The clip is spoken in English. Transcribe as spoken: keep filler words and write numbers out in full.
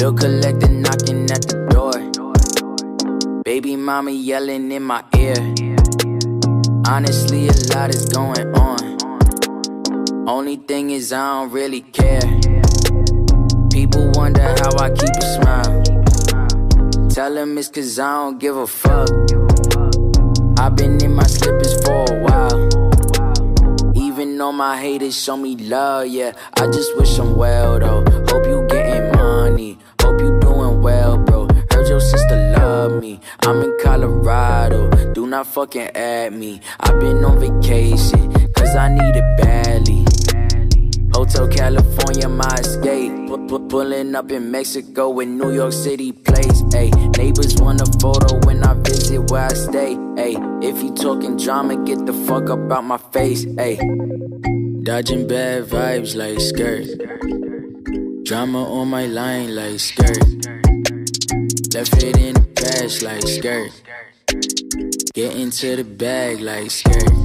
Bill collector knocking at the door. Baby mama yelling in my ear. Honestly, a lot is going on. Only thing is I don't really care. People wonder how I keep a smile. Tell them it's cause I don't give a fuck. I've been in my slippers for a while. Even though my haters show me love, yeah, I just wish I'm well though. Hope you getting money, hope you doing well, bro. Heard your sister love me, I'm in Colorado, do not fucking add me. I've been on vacation, cause I need it badly. Hotel California, my escape. P- p- pulling up in Mexico when New York City plays. Ayy, neighbors want a photo when I visit where I stay. Ayy, if you talking drama, get the fuck up out my face. Ayy, dodging bad vibes like skirt. Drama on my line like skirt. Left it in the past like skirt. Get into the bag like skirt.